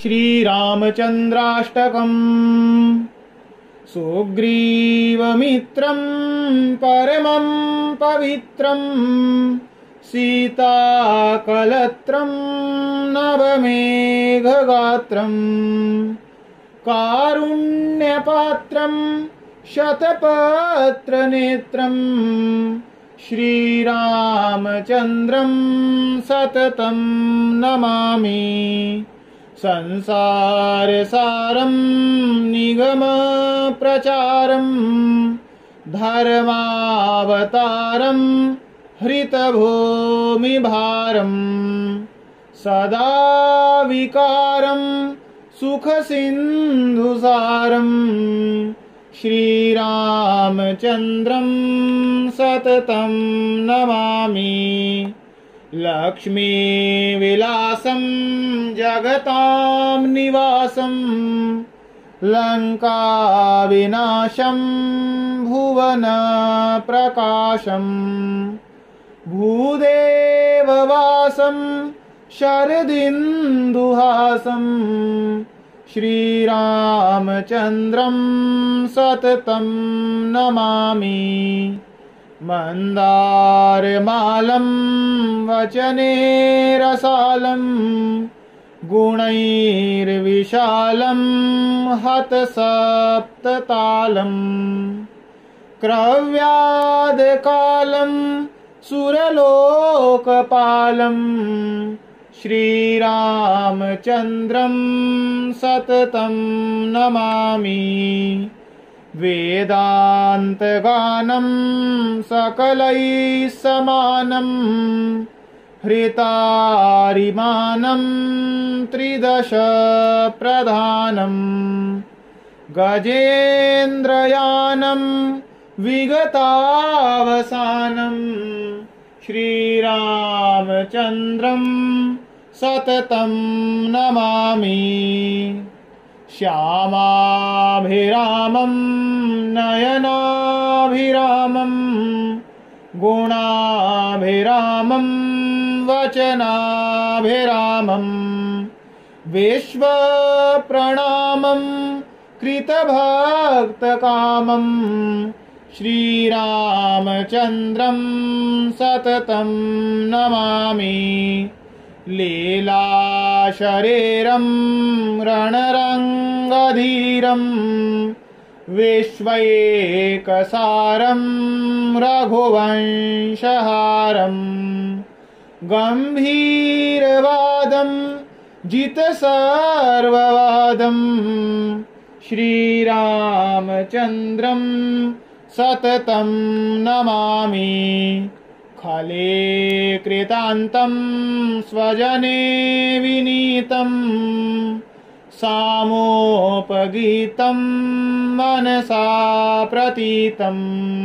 श्रीरामचन्द्राष्टकम्। सुग्रीवमित्रं परमं पवित्रं, सीताकलत्रं नवमेघगात्रं, कारुण्यपात्रं शतपत्रनेत्रं, श्रीरामचन्द्रं सततं नमामि। संसारसारं निगमप्रचारं, धर्मावतारं हृतभूमिभारं, सदा विकारं सुखसिन्धुसारं, श्रीरामचन्द्रं सततं नमामि। लक्ष्मीविलासं जगतां निवासं, लङ्काविनाशं भुवनप्रकाशं, भूदेववासं शरदिन्दुहासं, श्रीरामचन्द्रं सततं नमामि। मन्दारमालं वचने रसालं, गुणैर्विशालं हतसप्ततालं, क्रव्यादकालं सुरलोकपालं, श्रीरामचन्द्रं सततं नमामि। वेदान्तगानं सकलैः समानं, हृतारिमानं त्रिदश प्रधानं, गजेन्द्रयानं विगतावसानं, श्रीरामचन्द्रं सततं नमामि। श्यामाभिरामं नयनाभिरामं, गुणाभिरामं वचनाभिरामं, विश्वप्रणामं कृतभक्तकामं, श्रीरामचन्द्रं सततं नमामि। लीलाशरीरं रणरङ्गधीरं, विश्वैकसारं रघुवंशहारं, गम्भीरवादं जितसर्ववादं, श्रीरामचन्द्रं सततं नमामि। खले कृतान्तं स्वजने विनीतं, सामोपगीतं मनसा प्रतीतं,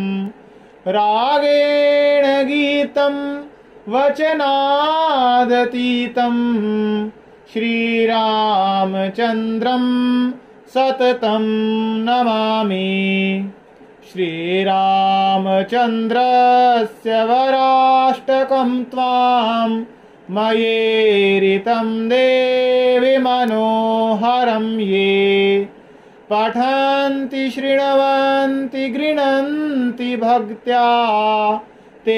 रागेण गीतं वचनादतीतं, श्रीरामचन्द्रं सततं नमामि। श्रीरामचन्द्रस्य वराष्टकं त्वां मयेरितं देवि मनोहरं ये। पठन्ति शृण्वन्ति गृह्णन्ति भक्त्या, ते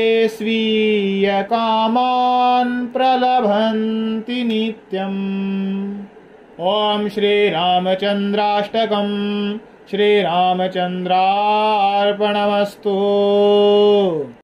स्वीयकामान् प्रलभन्ति नित्यम्। ॐ श्रीरामचन्द्राष्टकम्। श्रीरामचन्द्रार्पणमस्तु।